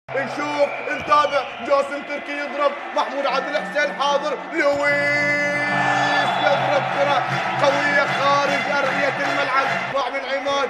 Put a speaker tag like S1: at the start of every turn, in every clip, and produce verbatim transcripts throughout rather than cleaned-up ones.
S1: نشوف نتابع جاسم تركي يضرب محمود عادل حسين حاضر لويس يضرب كرة قوية خارج أرضية الملعب ضاع من عماد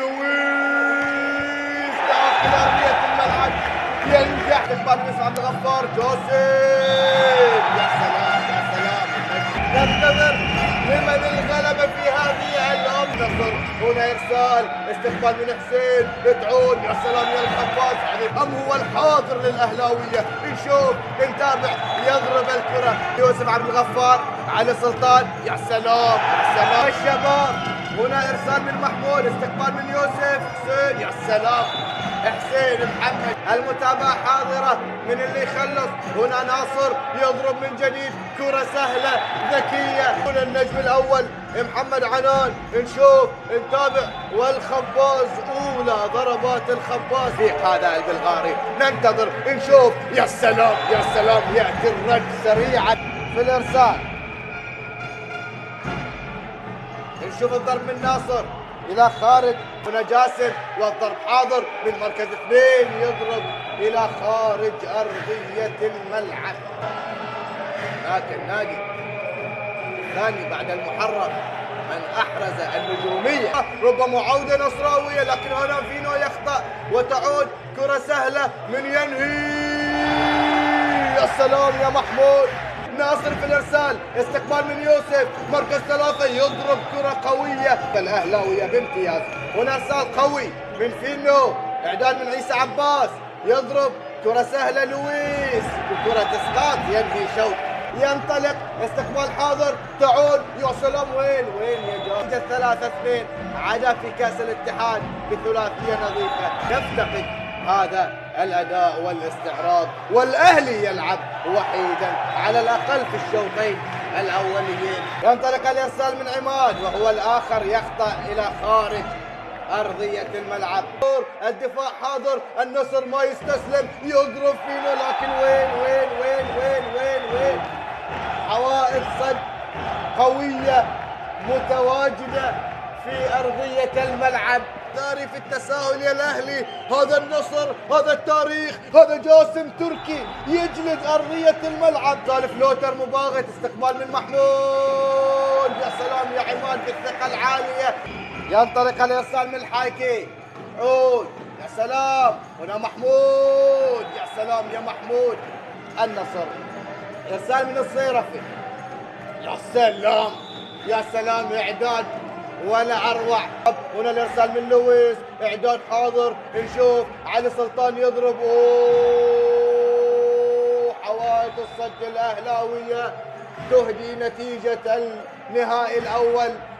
S1: لويس داخل أرضية الملعب ينجح استقبال من عبد الغفار جوزيف يا سلام يا سلام ننتظر لمن الغلبة في هذه الأم نصر هنا إرسال استقبال من حسين تعود يا سلام يا الخباز يعني أم هو الحاضر للأهلاوية نشوف نتابع يضرب الكرة يوسف عبد الغفار علي سلطان يا سلام يا سلام الشباب هنا إرسال من محمود استقبال من يوسف حسين يا سلام حسين محمد المتابعة حاضرة من اللي يخلص هنا ناصر يضرب من جديد كرة سهلة ذكية هنا النجم الأول محمد عنان نشوف نتابع والخباز أولى ضربات الخباز في هذا البلغاري ننتظر نشوف يا سلام يا سلام يأتي الرد سريعا في الإرسال نشوف الضرب من ناصر إلى خارج هنا جاسم والضرب حاضر من مركز اثنين يضرب إلى خارج أرضية الملعب لكن نادي الثاني بعد المحرر من أحرز النجومية ربما عودة نصراوية لكن هنا فينو يخطأ وتعود كرة سهلة من ينهي يا سلام يا محمود ناصر في الارسال استقبال من يوسف مركز ثلاثة يضرب كرة قوية الأهلاوية بامتياز هنا ارسال قوي من فينو اعداد من عيسى عباس يضرب كرة سهلة لويس وكرة اسقاط ينهي شوط ينطلق استقبال حاضر تعود يا سلام وين وين يا جماعة ثلاثة اثنين عدا في كأس الاتحاد بثلاثية نظيفة يفتقد هذا الأداء والاستعراض والأهلي يلعب وحيدا على الأقل في الشوطين الأوليين ينطلق الإرسال من عماد وهو الآخر يخطأ إلى خارج أرضية الملعب الدفاع حاضر النصر ما يستسلم يضرب فينا لكن وين وين وين وين وين وين حوائط صد قوية متواجدة في أرضية الملعب داري في التساهل يا الأهلي هذا النصر هذا التاريخ هذا جاسم تركي يجلد أرضية الملعب سالف لوتر مباغت استقبال من محمود يا سلام يا عماد بالثقة العالية ينطلق الإرسال من الحايكي عود يا سلام هنا محمود يا سلام يا محمود النصر إرسال من الصيرفي يا سلام يا سلام إعداد ولا اروع هنا الارسال من لويس اعداد حاضر نشوف علي سلطان يضرب اوه حوائط الصد الاهلاويه تهدي نتيجه النهائي الاول